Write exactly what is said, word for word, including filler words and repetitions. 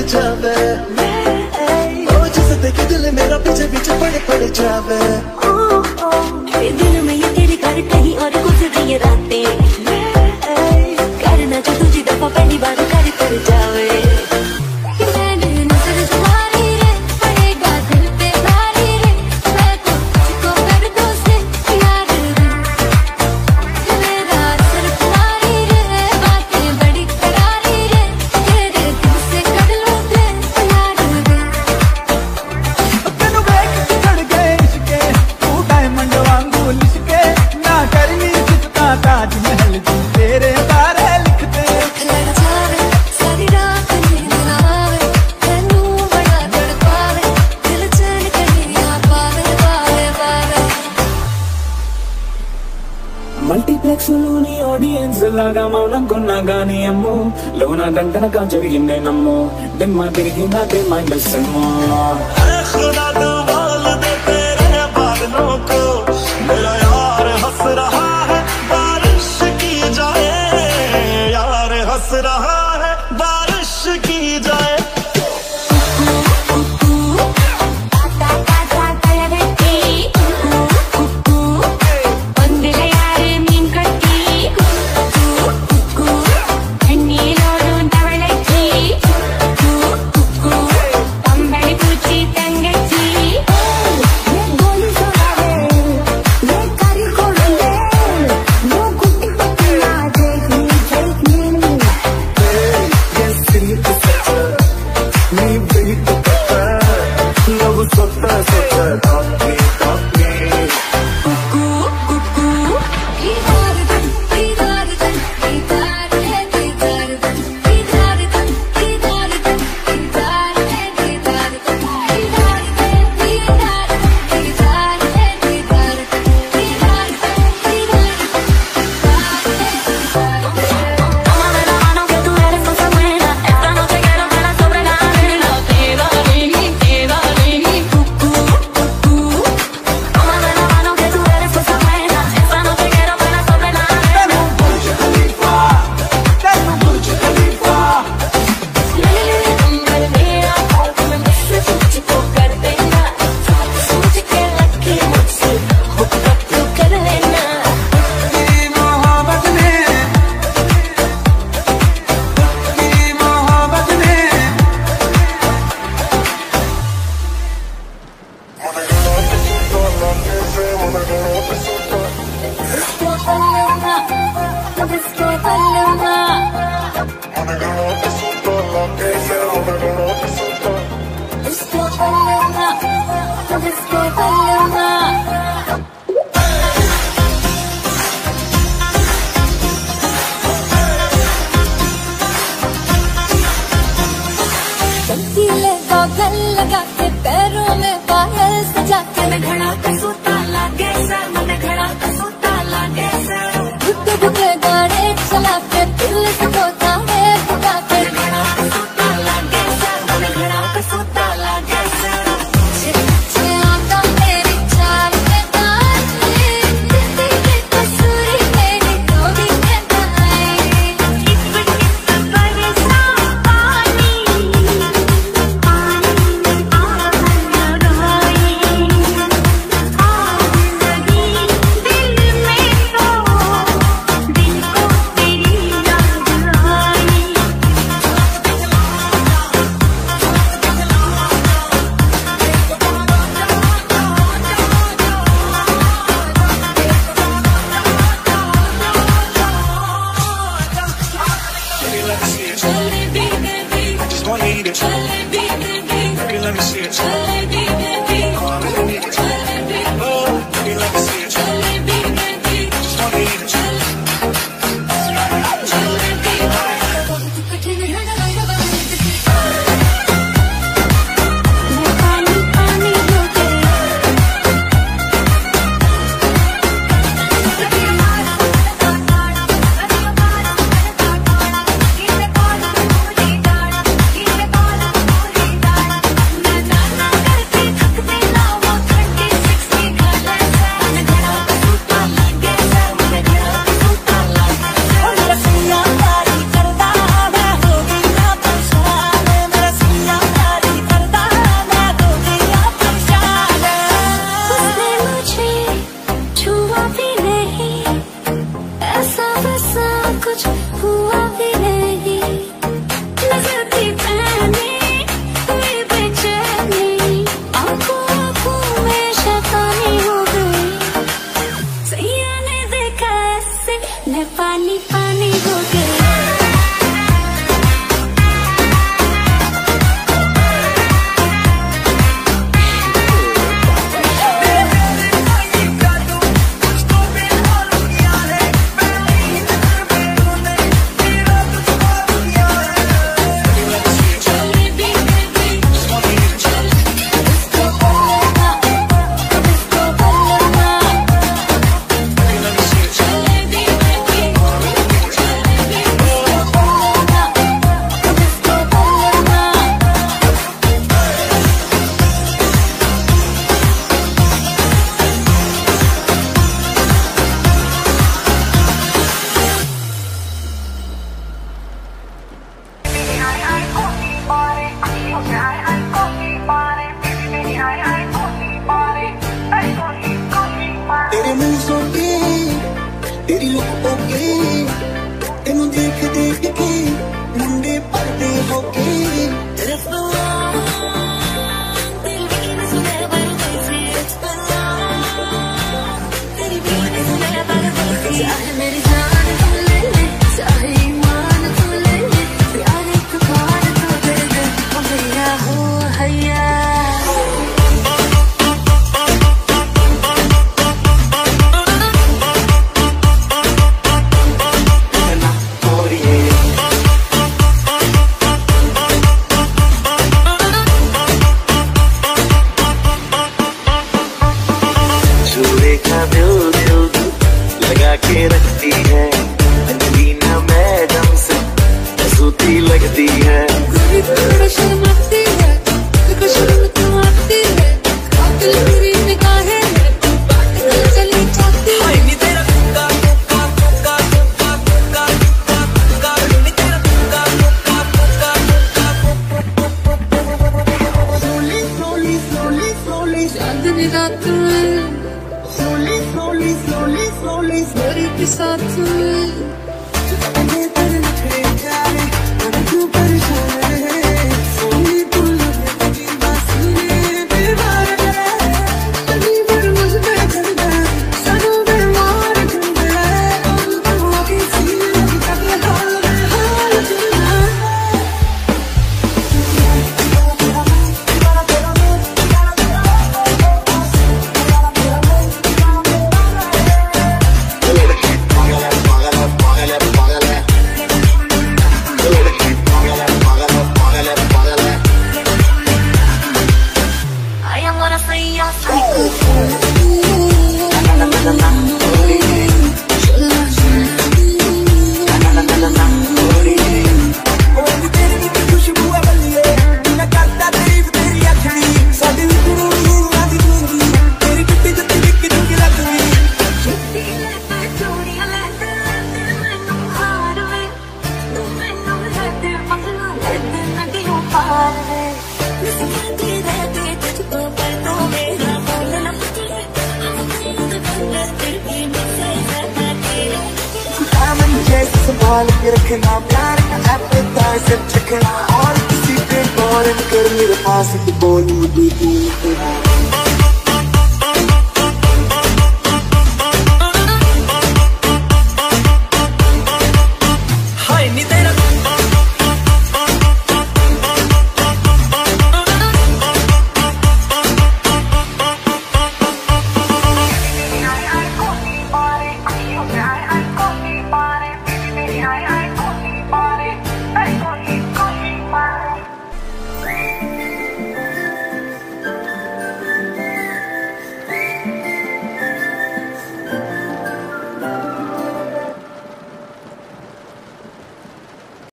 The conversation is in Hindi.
जावे, ओ जिसे देखे दिल मेरा पीछे पीछे पड़े पड़े जावे। ये दिल में ये तेरे घर कहीं और गुजर रही है रातें, करना जो तुझे दफा पहली बार कर कर जावे। మల్టీప్లెక్స్ లోని ఆడియన్స్ లాగా మౌనం కొన్నా గానీ అమ్మో లోన దండనగా జరిగిందే నమ్మో దిమ్మ తిరిగినదే మైండ్ సెమ్మో खुदा तू बोल दे तेरे बादलों को, मेरा यार हंस रहा है बारिश की जाए, यार हंस रहा है बारिश की जाए। लगा के पैरों में पायल सजा के मैं घड़ा का सूता लागे सर, मैं घड़ा का सूता लागे सर, बुके बुके गाने चला के दिल से होता है बुका के घड़ा का सूता लागे सर, मैं घड़ा का सूता लागे सर। चिट्ठी आता मेरी चाल में ताली, तेरी कसूरी मेरी डोरी में ताई, टिप टिप बरसा पानी कुछ हुआ भी नहीं, नजर की पहनी हुई बेचैनी, आंखों आंखों में शैतानी हो गई, सैया ने देखा ऐसे मैं पानी पानी हो गई। तेरी लुक ओके, तेनू देख देख के मुंडे पड़ते होके, तेरे चाहे मेरी जान तू ले ले, चाहे ईमान तू ले ले, प्यार एक बार तो दे दे, ओ भैया हो हैया। लगा के रखती है अंजलिना मैडम से सूती लगती है, कभी थोड़ा शर्माती है, कभी शर्म तो आती है, कातिल मेरी निगाहें में तू बात कर चली जाती है। नी तेरा कुक्का कुक्का कुक्का कुक्का कुक्का कुक्का, नी तेरा कुक्का कुक्का कुक्का कुक्का। Slowly slowly slowly slowly चांदनी रात में slowly slowly slowly slowly मेरे के साथ में मैं तेरे नखरे जाने और तू परेशान है, सोनी तू लगे बासीने बेवार है, कभी भर मुझ में ठंडा सनों में मार ठंडा, और तू आगे सीने लगी कभी हाल में हाल ठंडा। संभाल के रखना प्यार का एपेटाइजर चखना, और किसी पे गौर कर मेरे पास बोलूं।